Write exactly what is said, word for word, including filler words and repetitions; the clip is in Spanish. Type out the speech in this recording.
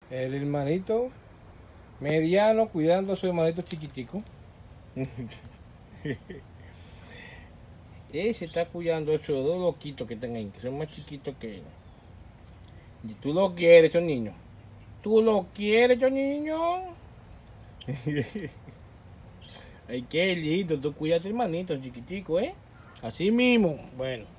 El hermanito mediano cuidando a su hermanito chiquitico. Él se está cuidando a esos dos loquitos que están ahí, que son más chiquitos que él. Y tú lo quieres, esos niños. ¿Tú lo quieres, esos niños? Ay, qué lindo, tú cuidas a tu hermanito chiquitico, ¿eh? Así mismo. Bueno.